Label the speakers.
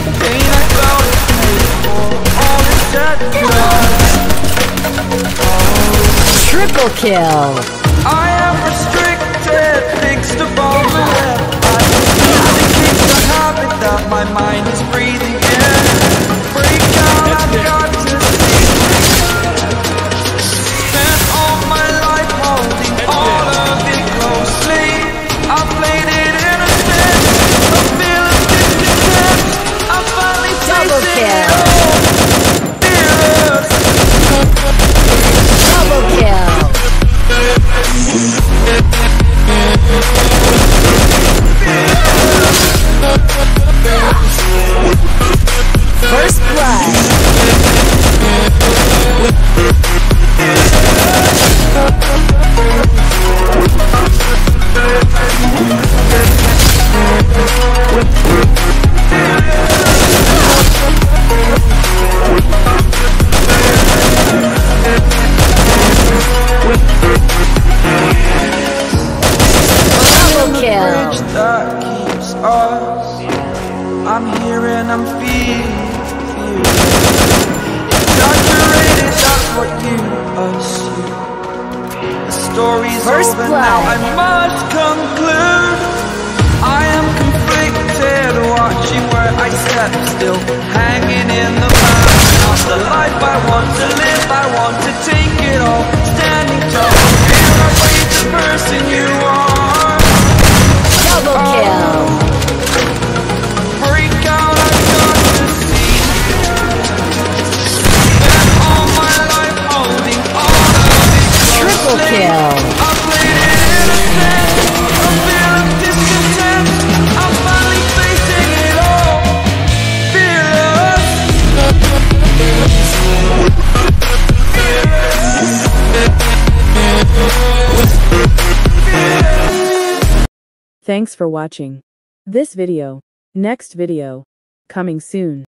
Speaker 1: pain I felt paid for all the sacrifice.
Speaker 2: Triple kill.
Speaker 1: I am restricted, fixed upon the web. I refuse to keep the habit that my mind is breathing in. Break out, I've got to see. Spent all my life holding all of it closely. I played it innocent, a feel of discontent. I'm finally facing it all, fearless.
Speaker 2: Double kill. First blood.
Speaker 1: That keeps us. I'm here and I'm feeling exaggerated, that's what you assume. The story's
Speaker 2: First
Speaker 1: over
Speaker 2: blood.
Speaker 1: now, I must conclude. I am conflicted, watching where I step still, hanging in the balance. Not the life I want to live, I want to take it all. Standing tall, feel afraid the person you are.
Speaker 2: Double kill.
Speaker 1: Break out, I've got to see. Spent all my life holding all of it closely.
Speaker 2: Triple kill.
Speaker 1: I played it innocent, a feel of discontent. I'm finally facing it all, fearless.
Speaker 3: Thanks for watching this video. Next video coming soon.